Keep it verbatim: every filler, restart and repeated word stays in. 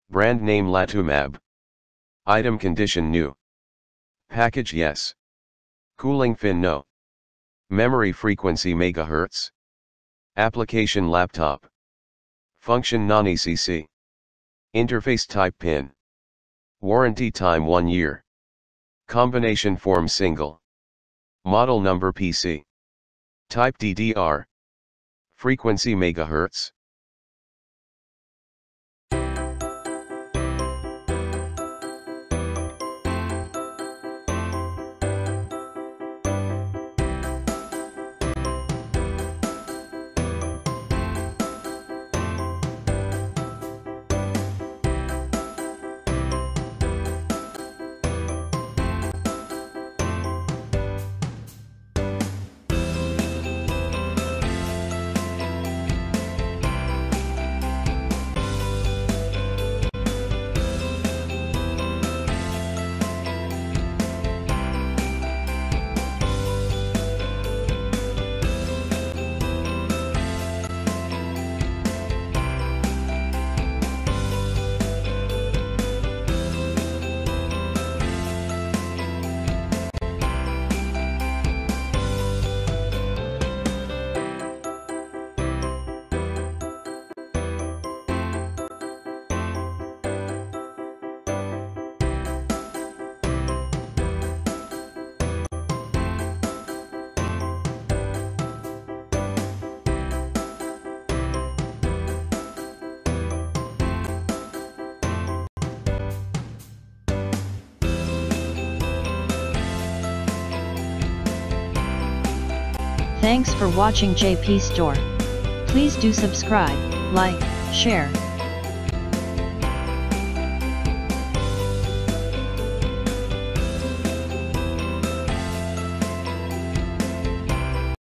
Brand name Latumab. Item condition new. Package yes. Cooling fin no. Memory frequency megahertz. Application laptop. Function non E C C. Interface type pin. Warranty time one year. Combination form single. Model number P C. Type D D R. Frequency megahertz. Thanks for watching J P Store. Please do subscribe, like, share,